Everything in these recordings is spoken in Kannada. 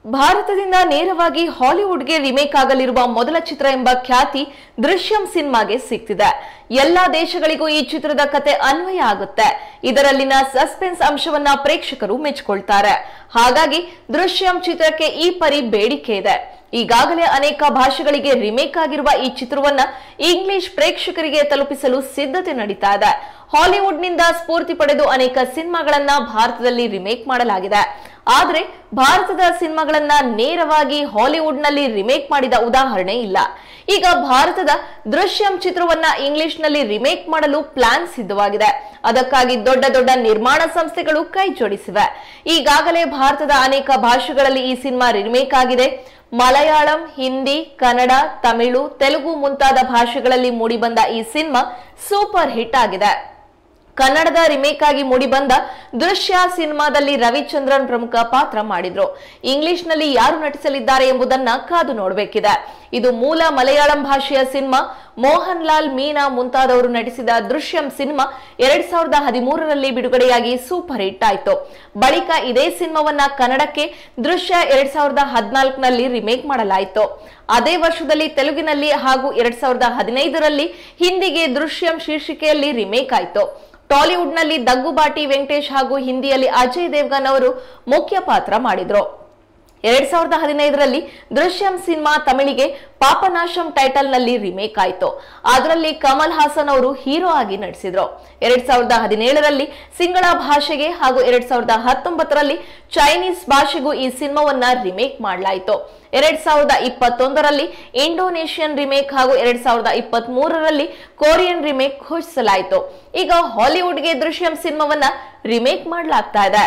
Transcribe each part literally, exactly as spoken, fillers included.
ಭಾರತದಿಂದ ನೇರವಾಗಿ ಹಾಲಿವುಡ್ಗೆ ರಿಮೇಕ್ ಆಗಲಿರುವ ಮೊದಲ ಚಿತ್ರ ಎಂಬ ಖ್ಯಾತಿ ದೃಶ್ಯಂ ಸಿನಿಮಾಗೆ ಸಿಕ್ತಿದೆ. ಎಲ್ಲಾ ದೇಶಗಳಿಗೂ ಈ ಚಿತ್ರದ ಕತೆ ಅನ್ವಯ ಆಗುತ್ತೆ. ಇದರಲ್ಲಿನ ಸಸ್ಪೆನ್ಸ್ ಅಂಶವನ್ನ ಪ್ರೇಕ್ಷಕರು ಮೆಚ್ಚಿಕೊಳ್ತಾರೆ. ಹಾಗಾಗಿ ದೃಶ್ಯಂ ಚಿತ್ರಕ್ಕೆ ಈ ಪರಿ ಬೇಡಿಕೆ ಇದೆ. ಈಗಾಗಲೇ ಅನೇಕ ಭಾಷೆಗಳಿಗೆ ರಿಮೇಕ್ ಆಗಿರುವ ಈ ಚಿತ್ರವನ್ನ ಇಂಗ್ಲಿಷ್ ಪ್ರೇಕ್ಷಕರಿಗೆ ತಲುಪಿಸಲು ಸಿದ್ಧತೆ ನಡೀತಾ ಇದೆ. ಹಾಲಿವುಡ್ನಿಂದ ಸ್ಫೂರ್ತಿ ಪಡೆದು ಅನೇಕ ಸಿನಿಮಾಗಳನ್ನ ಭಾರತದಲ್ಲಿ ರಿಮೇಕ್ ಮಾಡಲಾಗಿದೆ. ಆದ್ರೆ ಭಾರತದ ಸಿನಿಮಾಗಳನ್ನ ನೇರವಾಗಿ ಹಾಲಿವುಡ್ನಲ್ಲಿ ರಿಮೇಕ್ ಮಾಡಿದ ಉದಾಹರಣೆ ಇಲ್ಲ. ಈಗ ಭಾರತದ ದೃಶ್ಯಂ ಚಿತ್ರವನ್ನ ಇಂಗ್ಲಿಷ್ ನಲ್ಲಿ ರಿಮೇಕ್ ಮಾಡಲು ಪ್ಲಾನ್ ಸಿದ್ಧವಾಗಿದೆ. ಅದಕ್ಕಾಗಿ ದೊಡ್ಡ ದೊಡ್ಡ ನಿರ್ಮಾಣ ಸಂಸ್ಥೆಗಳು ಕೈ ಜೋಡಿಸಿವೆ. ಈಗಾಗಲೇ ಭಾರತದ ಅನೇಕ ಭಾಷೆಗಳಲ್ಲಿ ಈ ಸಿನಿಮಾ ರಿಮೇಕ್ ಆಗಿದೆ. ಮಲಯಾಳಂ, ಹಿಂದಿ, ಕನ್ನಡ, ತಮಿಳು, ತೆಲುಗು ಮುಂತಾದ ಭಾಷೆಗಳಲ್ಲಿ ಮೂಡಿಬಂದ ಈ ಸಿನಿಮಾ ಸೂಪರ್ ಹಿಟ್ ಆಗಿದೆ. ಕನ್ನಡದ ರಿಮೇಕ್ ಆಗಿ ಮೂಡಿಬಂದ ದೃಶ್ಯ ಸಿನಿಮಾದಲ್ಲಿ ರವಿಚಂದ್ರನ್ ಪ್ರಮುಖ ಪಾತ್ರ ಮಾಡಿದ್ರು. ಇಂಗ್ಲಿಷ್ ನಲ್ಲಿ ಯಾರು ನಟಿಸಲಿದ್ದಾರೆ ಎಂಬುದನ್ನ ಕಾದು ನೋಡಬೇಕಿದೆ. ಇದು ಮೂಲ ಮಲಯಾಳಂ ಭಾಷೆಯ ಸಿನಿಮಾ. ಮೋಹನ್ ಲಾಲ್, ಮೀನಾ ಮುಂತಾದವರು ನಟಿಸಿದ ದೃಶ್ಯಂ ಸಿನಿಮಾ ಎರಡ್ ಸಾವಿರದ ಹದಿಮೂರರಲ್ಲಿ ಬಿಡುಗಡೆಯಾಗಿ ಸೂಪರ್ ಹಿಟ್ ಆಯ್ತು. ಬಳಿಕ ಇದೇ ಸಿನಿಮಾವನ್ನ ಕನ್ನಡಕ್ಕೆ ದೃಶ್ಯ ಎರಡ್ ಸಾವಿರದ ಹದಿನಾಲ್ಕನಲ್ಲಿ ರಿಮೇಕ್ ಮಾಡಲಾಯಿತು. ಅದೇ ವರ್ಷದಲ್ಲಿ ತೆಲುಗಿನಲ್ಲಿ ಹಾಗೂ ಎರಡ್ ಸಾವಿರದ ಹದಿನೈದರಲ್ಲಿ ಹಿಂದಿಗೆ ದೃಶ್ಯಂ ಶೀರ್ಷಿಕೆಯಲ್ಲಿ ರಿಮೇಕ್ ಆಯಿತು. ಟಾಲಿವುಡ್ ನಲ್ಲಿ ದಗ್ಗುಬಾಟಿ ವೆಂಕಟೇಶ್ ಹಾಗೂ ಹಿಂದಿಯಲ್ಲಿ ಅಜಯ್ ದೇವಗನ್ ಅವರು ಮುಖ್ಯ ಪಾತ್ರ ಮಾಡಿದ್ರು. ಎರಡ್ ಸಾವಿರದ ಹದಿನೈದರಲ್ಲಿ ದೃಶ್ಯಂ ಸಿನಿಮಾ ತಮಿಳಿಗೆ ಪಾಪನಾಶಂ ಟೈಟಲ್ ನಲ್ಲಿ ರಿಮೇಕ್ ಆಯಿತು. ಅದರಲ್ಲಿ ಕಮಲ್ ಹಾಸನ್ ಅವರು ಹೀರೋ ಆಗಿ ನಟಿಸಿದ್ರು. ಎರಡ್ ಸಾವಿರದ ಹದಿನೇಳರಲ್ಲಿ ಸಿಂಗಳ ಭಾಷೆಗೆ ಹಾಗೂ ಎರಡ್ ಸಾವಿರದ ಹತ್ತೊಂಬತ್ತರಲ್ಲಿ ಚೈನೀಸ್ ಭಾಷೆಗೂ ಈ ಸಿನಿಮಾವನ್ನ ರಿಮೇಕ್ ಮಾಡಲಾಯಿತು. ಎರಡ್ ಸಾವಿರದ ಇಪ್ಪತ್ತೊಂದರಲ್ಲಿ ಇಂಡೋನೇಷಿಯನ್ ರಿಮೇಕ್ ಹಾಗೂ ಎರಡ್ ಸಾವಿರದ ಇಪ್ಪತ್ತ್ ಮೂರರಲ್ಲಿ ಕೊರಿಯನ್ ರಿಮೇಕ್ ಘೋಷಿಸಲಾಯಿತು. ಈಗ ಹಾಲಿವುಡ್ಗೆ ದೃಶ್ಯಂ ಸಿನಿಮಾವನ್ನ ರಿಮೇಕ್ ಮಾಡಲಾಗ್ತಾ ಇದೆ.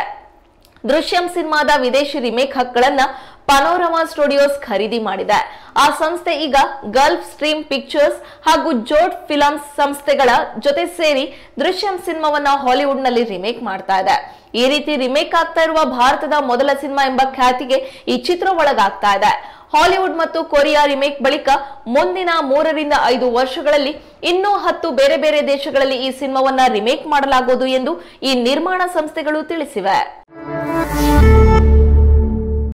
ದೃಶ್ಯಂ ಸಿನಿಮಾದ ವಿದೇಶಿ ರಿಮೇಕ್ ಹಕ್ಕುಗಳನ್ನ ಪನೋರಮಾ ಸ್ಟುಡಿಯೋಸ್ ಖರೀದಿ ಮಾಡಿದೆ. ಆ ಸಂಸ್ಥೆ ಈಗ ಗಲ್ಫ್ ಸ್ಟ್ರೀಮ್ ಪಿಕ್ಚರ್ಸ್ ಹಾಗೂ ಜೋಡ್ ಫಿಲಮ್ಸ್ ಸಂಸ್ಥೆಗಳ ಜೊತೆ ಸೇರಿ ದೃಶ್ಯಂ ಸಿನಿಮಾವನ್ನ ಹಾಲಿವುಡ್ ನಲ್ಲಿ ರಿಮೇಕ್ ಮಾಡ್ತಾ ಇದೆ. ಈ ರೀತಿ ರಿಮೇಕ್ ಆಗ್ತಾ ಇರುವ ಭಾರತದ ಮೊದಲ ಸಿನಿಮಾ ಎಂಬ ಖ್ಯಾತಿಗೆ ಈ ಚಿತ್ರ ಒಳಗಾಗ್ತಾ ಇದೆ. ಹಾಲಿವುಡ್ ಮತ್ತು ಕೊರಿಯಾ ರಿಮೇಕ್ ಬಳಿಕ ಮುಂದಿನ ಮೂರರಿಂದ ಐದು ವರ್ಷಗಳಲ್ಲಿ ಇನ್ನೂ ಹತ್ತು ಬೇರೆ ಬೇರೆ ದೇಶಗಳಲ್ಲಿ ಈ ಸಿನಿಮಾವನ್ನ ರಿಮೇಕ್ ಮಾಡಲಾಗುವುದು ಎಂದು ಈ ನಿರ್ಮಾಣ ಸಂಸ್ಥೆಗಳು ತಿಳಿಸಿವೆ.